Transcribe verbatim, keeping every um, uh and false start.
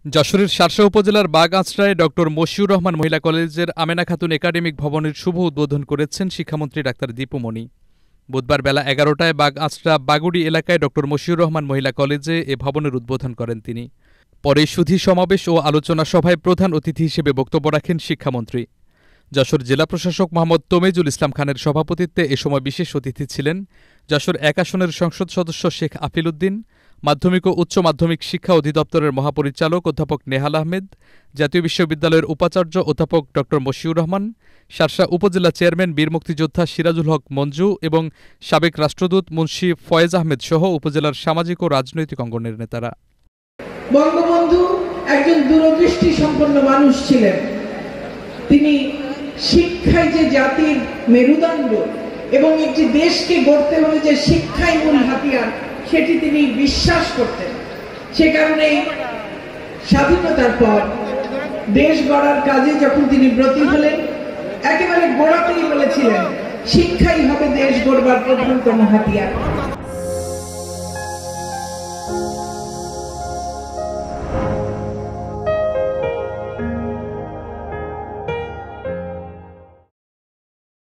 যশোরের শার্শা উপজেলার বাগআঁচড়ায় ডক্টর মশিউর রহমান মহিলা কলেজের আমেনা খাতুন একাডেমিক ভবনের শুভ উদ্বোধন করেছেন শিক্ষামন্ত্রী ডাক্তার দীপুমণি। বুধবার বেলা এগারোটায় বাগআঁচড়া বাগুড়ি এলাকায় ডক্টর মশিউর রহমান মহিলা কলেজে এ ভবনের উদ্বোধন করেন তিনি। পরে সুধী সমাবেশ ও আলোচনা সভায় প্রধান অতিথি হিসেবে বক্তব্য রাখেন শিক্ষামন্ত্রী। যশোর জেলা প্রশাসক মোহাম্মদ তমেজুল ইসলাম খানের সভাপতিত্বে এ সময় বিশেষ অতিথি ছিলেন যশোর এক আসনের সংসদ সদস্য শেখ আফিল উদ্দিন, মাধ্যমিক ও উচ্চ মাধ্যমিক শিক্ষা অধিদপ্তরের মহাপরিচালক অধ্যাপক নেহাল আহমেদ, জাতীয় বিশ্ববিদ্যালয়ের উপাচার্য অধ্যাপক ড মশিউর রহমান, শার্শা উপজেলা চেয়ারম্যান বীর মুক্তিযোদ্ধা সিরাজুল হক মঞ্জু এবং সাবেক রাষ্ট্রদূত মুন্সি ফয়েজ আহমেদ সহ উপজেলার সামাজিক ও রাজনৈতিক অঙ্গনের নেতারা। বঙ্গবন্ধু একজন দূরদৃষ্টি সম্পন্ন মানুষ ছিলেন। তিনি শিক্ষায় যে জাতির মেরুদণ্ড এবং একটি দেশকে গড়তে হলে যে শিক্ষাই মূল হাতিয়ার, সেটি তিনি বিশ্বাস করতেন। সে কারণে স্বাধীনতার পর দেশ গড়ার কাজে যখন তিনি ব্রতী হলেন, একেবারে গোড়াতেই বলেছিলেন শিক্ষাই হবে দেশ গড়বার প্রধানতম হাতিয়ার।